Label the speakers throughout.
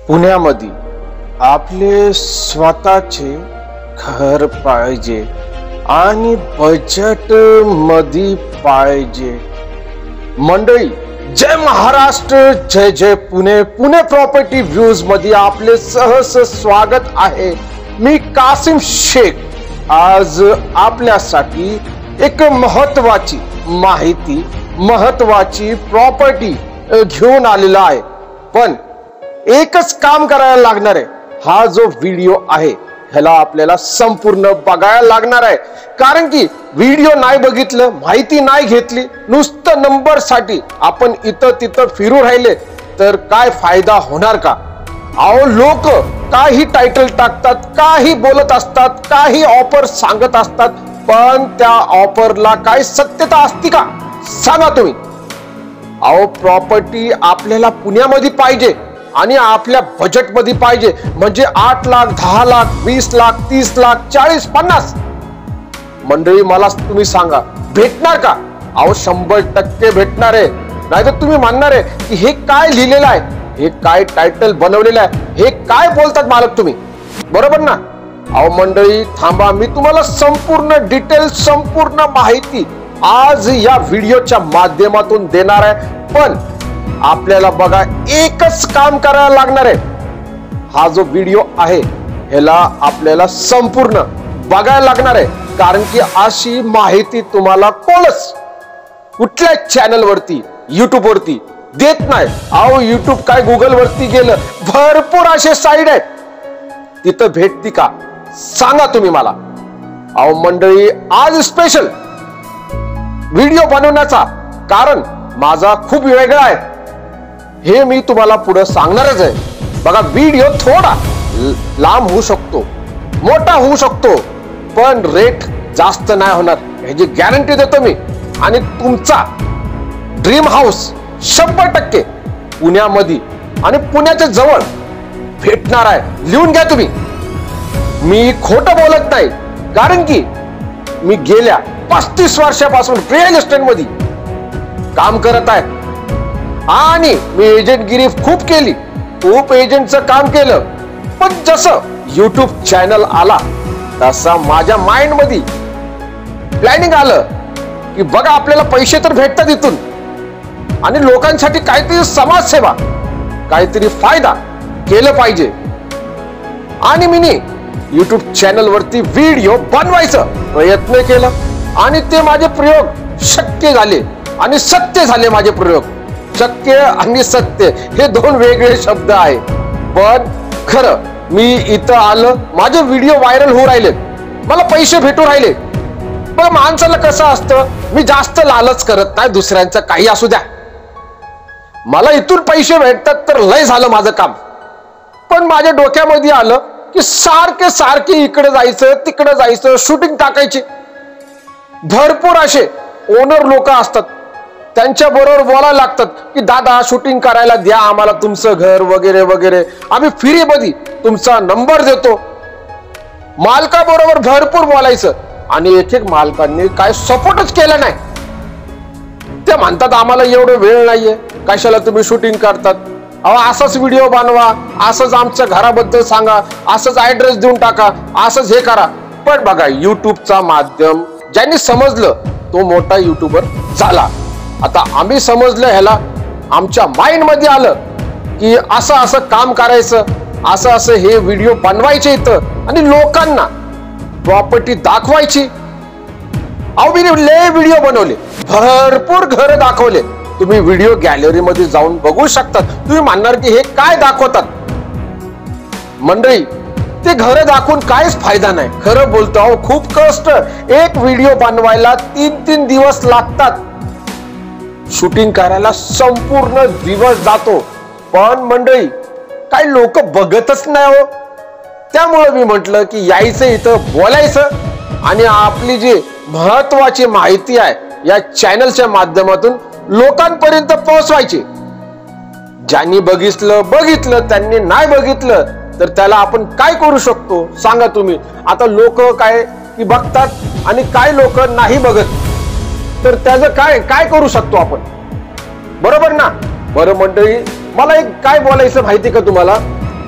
Speaker 1: पुण्यामध्ये आपले स्वतःचे घर पाहिजे आणि बजेट मध्ये पाहिजे। मंडळी, जय महाराष्ट्र, जय जय पुणे। पुणे प्रॉपर्टी व्ह्यूज मध्ये आपले सहर्ष स्वागत आहे। मी कासिम शेख आज आपल्यासाठी एक महत्वाची माहिती, महत्वाची प्रॉपर्टी घेऊन आलेला आहे। पण एकच काम करायला लागणार आहे। हा जो व्हिडिओ आहे ह्याला आपल्याला संपूर्ण बघायला लागणार आहे, कारण की व्हिडिओ नाही बघितलं, माहिती नाही घेतली, नुसतं नंबर साठी आपण इथं तिथं फिरू राहिले तर काय फायदा होणार का? अहो, लोक काही टायटल टाकतात, काही बोलत असतात, काही ऑफर सांगत असतात, पण त्या ऑफरला काय सत्यता असते का? सांगा तुम्ही। अहो, प्रॉपर्टी आपल्याला पुण्यामध्ये पाहिजे आणि आपल्या बजेट मध्ये पाहिजे, म्हणजे 8 लाख, 10 लाख, 20 लाख, 30 लाख, 40, 50। मंडळी, मला तुम्ही सांगा, भेटणार का? अहो, 100% भेटणार आहे। नाहीतर तुम्ही म्हणणार आहे की हे काय लिहिलेलं आहे, हे काय टायटल बनवलेलं आहे, हे काय बोलतात मालक तुम्ही, बरोबर ना? अहो मंडळी, थांबा, मी तुम्हाला संपूर्ण डिटेल, संपूर्ण माहिती आज या व्हिडिओच्या माध्यमातून देणार आहे। पण आपल्याला बघा, एकच काम करायला लागणार आहे। हा जो व्हिडिओ आहे ह्याला आपल्याला संपूर्ण बघायला लागणार आहे, कारण की अशी माहिती तुम्हाला कोणच कुठल्या चॅनल वरती, युट्यूब वरती देत नाही। अहो, युट्यूब काय, गुगल वरती गेलं, भरपूर असे साइट आहेत, तिथं भेटती का? सांगा तुम्ही मला। अहो मंडळी, आज स्पेशल व्हिडिओ बनवण्याचा कारण माझा खूप वेगळा आहे, हे मी तुम्हाला पुढे सांगणारच आहे। बघा, व्हिडिओ थोडा लांब होऊ शकतो, मोठा होऊ शकतो, पण रेट जास्त नाही होणार, ह्याची गॅरंटी देतो मी। आणि तुमचा ड्रीम हाऊस 100% पुण्यामध्ये आणि पुण्याच्या जवळ भेटणार आहे। लिहून घ्या तुम्ही, मी खोटं बोलत नाही, कारण की मी गेल्या 35 वर्षापासून रिअल एस्टेट मध्ये काम करत आहे आणि मी एजंटगिरी खूप केली, खूप एजंटचं काम केलं। पण जसं युट्यूब चॅनल आला तसा माझ्या माइंड मध्ये प्लॅनिंग आलं की बघा, आपल्याला पैसे तर भेटतात इथून, आणि लोकांसाठी काहीतरी समाजसेवा, काहीतरी फायदा केलं पाहिजे। आणि मी युट्यूब चॅनल वरती व्हिडिओ बनवायचा प्रयत्न केला आणि ते माझे प्रयोग शक्य झाले आणि सत्य झाले। माझे प्रयोग शक्य आणि सत्य हे दोन वेगळे शब्द आहे, पण खरं मी इथं आलं, माझे व्हिडिओ व्हायरल होऊ राहिले, मला पैसे भेटू राहिले। पण माणसाला कसं असतं, मी जास्त लालच करत नाही, दुसऱ्यांचं काही असू द्या, मला इथून पैसे भेटतात तर लय झालं माझं काम। पण माझ्या डोक्यामध्ये आलं की सारखे सारखे इकडे जायचं, तिकडे जायचं, शूटिंग टाकायची। भरपूर असे ओनर लोक असतात, त्यांच्या बरोबर बोलायला लागतात की दादा, शूटिंग करायला द्या आम्हाला तुमचं घर वगैरे वगैरे, आम्ही फ्रीमध्ये तुमचा नंबर देतो। मालकाबरोबर भरपूर बोलायचं आणि एक एक मालकांनी काय सपोर्टच केला नाही। ते म्हणतात आम्हाला एवढं वेळ नाहीये, कशाला तुम्ही शूटिंग करतात? अहो, असाच व्हिडिओ बनवा, असंच आमच्या घराबद्दल सांगा, असंच ऍड्रेस देऊन टाका, असंच हे करा। पण बघा, युट्यूबचा माध्यम ज्यांनी समजलं तो मोठा युट्यूबर झाला। आता आम्ही समजलं, ह्याला आमच्या माइंड मध्ये आलं की असं असं काम करायचं, असं असं हे व्हिडिओ बनवायचे इथं आणि लोकांना प्रॉपर्टी दाखवायची। अहो, मी लय व्हिडिओ बनवले, भरपूर घर दाखवले, तुम्ही व्हिडिओ गॅलरी मध्ये जाऊन बघू शकता। तुम्ही म्हणणार की हे काय दाखवतात? मंडळी, ते घर दाखवून काहीच फायदा नाही, खरं बोलतो। अहो, खूप कष्ट, एक व्हिडिओ बनवायला 3-3 दिवस लागतात, शूटिंग करायला संपूर्ण दिवस जातो। पण मंडळी, काही लोक बघतच नाही हो। त्यामुळे मी म्हटलं की यायचं इथं, बोलायचं आणि आपली जी महत्वाची माहिती आहे या चॅनलच्या माध्यमातून लोकांपर्यंत पोहोचवायची। ज्यांनी बघितलं, त्यांनी नाही बघितलं तर त्याला आपण काय करू शकतो सांगा तुम्ही? आता लोक काय की बघतात आणि काय लोक नाही बघत, तर त्याचं काय करू शकतो आपण, बरोबर ना? बरं मंडळी, मला एक काय बोलायचं माहिती का तुम्हाला?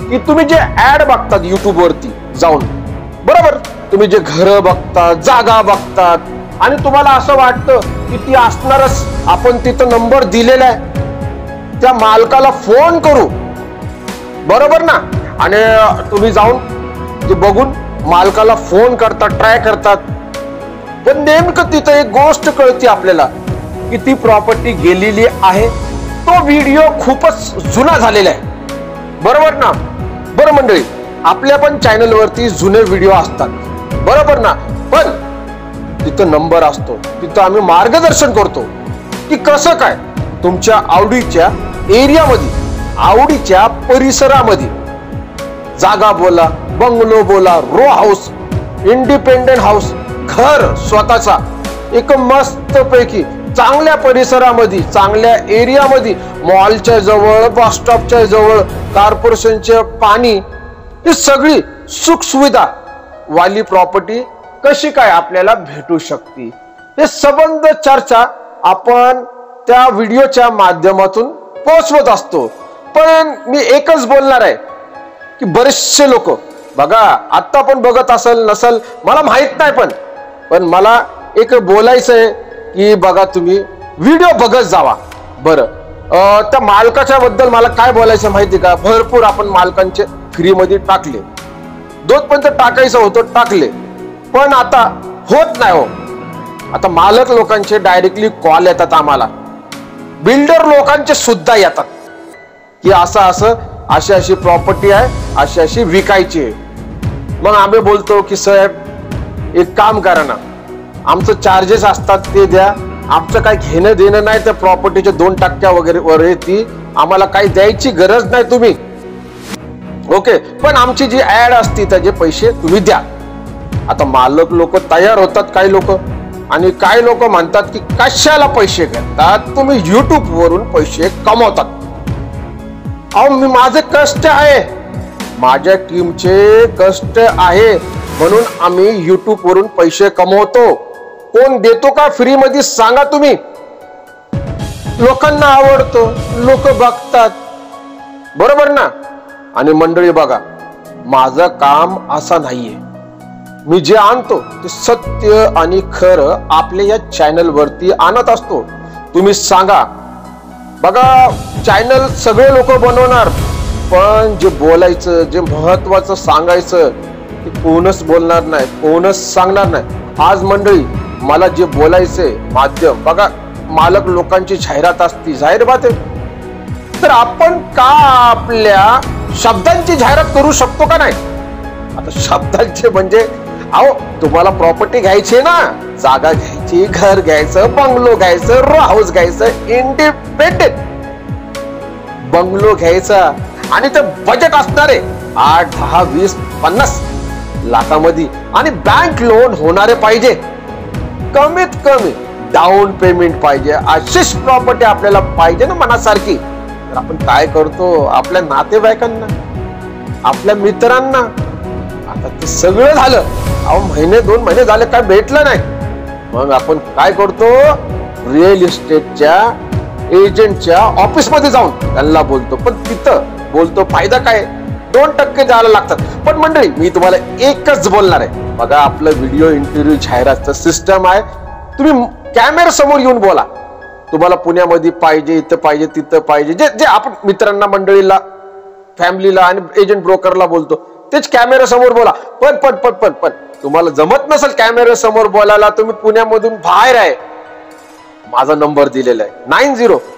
Speaker 1: की तुम्ही जे ऍड बघतात युट्यूब वरती जाऊन, बरोबर, तुम्ही जे घर बघतात, जागा बघतात, आणि तुम्हाला असं वाटतं की ती असणारच, आपण तिथं नंबर दिलेला आहे, त्या मालकाला फोन करू, बरोबर ना, आणि तुम्ही जाऊन ते बघून मालकाला फोन करतात, ट्राय करतात, पण नेमकं तिथं एक गोष्ट कळते आपल्याला की ती प्रॉपर्टी गेलेली आहे, तो व्हिडिओ खूपच जुना झालेला आहे, बरोबर ना. बरं मंडळी, आपल्या पण चॅनल वरती जुने व्हिडिओ असतात, बरोबर ना, पण तिथं नंबर असतो, तिथं आम्ही मार्गदर्शन करतो की कसं काय तुमच्या आवडीच्या एरियामध्ये, आवडीच्या परिसरामध्ये जागा बोला, बंगलो बोला, रो हाऊस, इंडिपेंडेंट हाऊस, घर स्वतःचा एक मस्त पैकी चांगल्या परिसरामध्ये, चांगल्या एरियामध्ये, मॉलच्या जवळ, बस स्टॉपच्या जवळ, कॉर्पोरेशनचे पाणी, ही सगळी सुख सुविधा वाली प्रॉपर्टी कशी काय आपल्याला भेटू शकते, हे संबंध चर्चा आपण त्या व्हिडिओच्या माध्यमातून पोहोचवत असतो. पण मी एकच बोलणार आहे की बरेचसे लोक बघा, आता पण बघत असेल नसल मला माहित नाही, पण मला एक बोलायचं आहे की बघा, तुम्ही व्हिडिओ बघत जावा. बरं, त्या मालकाच्या बद्दल मला काय बोलायचं माहिती का, भरपूर आपण मालकांचे फ्री मध्ये टाकले, दोनपर्यंत टाकायचं होतं, टाकले, पण आता होत नाही हो. आता मालक लोकांचे डायरेक्टली कॉल येतात आम्हाला, बिल्डर लोकांचे सुद्धा येतात की असं अशी अशी प्रॉपर्टी आहे, अशी अशी विकायची आहे. मग आम्ही बोलतो की साहेब एक काम करा ना, आमचं चार्जेस असतात ते द्या, आमचं काही घेणं देणं नाही, त्या प्रॉपर्टीच्या 2% वगैरे वर ती आम्हाला काही द्यायची गरज नाही तुम्ही, ओके, पण आमची जी ऍड असती त्याचे पैसे तुम्ही द्या. आता मालक लोक तयार होतात काही लोक, आणि काही लोक म्हणतात की कशाला पैसे घेतात तुम्ही, युट्यूब वरून पैसे कमवतात. अहो, मी माझे कष्ट आहे, माझ्या टीमचे कष्ट आहे, म्हणून आम्ही युट्यूब वरून पैसे कमवतो. कोण देतो का फ्री मध्ये सांगा तुम्ही? लोकांना आवडतो, लोक बघतात, बरोबर ना. आणि मंडळी बघा, माझं काम असं नाहीये, मी जे आणतो ते सत्य आणि खरं आपल्या या चॅनल वरती आणत असतो. तुम्ही सांगा, बघा चॅनल सगळे लोक बनवणार, पण जे बोलायचं, जे महत्वाचं सांगायचं ते कोणच बोलणार नाही, कोणच सांगणार नाही. आज मंडळी मला जे बोलायचंय माध्यम बघा, मालक लोकांची जाहिरात असती, जाहीर बात आहे, तर आपण का आपल्या शब्दांची जाहिरात करू शकतो का नाही? आता शब्दांचे म्हणजे, अहो तुम्हाला प्रॉपर्टी घ्यायची ना, जागा घ्यायची, घर घ्यायचं, बंगलो घ्यायचं, रो हाऊस घ्यायचं, इंडिपेंडेंट बंगलो घ्यायचा, आणि ते बजेट असणार आहे 8, 10, 20, 50 लाखामध्ये, आणि बँक लोन होणारे पाहिजे, कमीत कमी डाऊन पेमेंट पाहिजे, अशीच प्रॉपर्टी आपल्याला पाहिजे ना मनासारखी. तर आपण काय करतो, आपल्या नातेवाईकांना, आपल्या मित्रांना, आता ते सगळं झालं, अहो महिने 2 महिने झाले काय भेटलं नाही, मग आपण काय करतो, रिअल इस्टेटच्या एजंटच्या ऑफिस मध्ये जाऊन त्यांना बोलतो, पण तिथं बोलतो फायदा काय, 2% द्यायला लागतात. पण मंडळी मी तुम्हाला एकच बोलणार आहे, बघा आपलं व्हिडिओ इंटरव्ह्यू जाहिरातचं सिस्टम आहे, तुम्ही कॅमेरा समोर येऊन बोला, तुम्हाला पुण्यामध्ये पाहिजे, इथं पाहिजे, तिथं पाहिजे, जे जे आपण मित्रांना, मंडळीला, फॅमिलीला आणि एजंट ब्रोकरला बोलतो तेच कॅमेरा समोर बोला. पण पण पण पण पण तुम्हाला जमत नसेल कॅमेरा समोर बोलायला, तुम्ही पुण्यामधून बाहेर आहे, माझा नंबर दिलेला आहे 90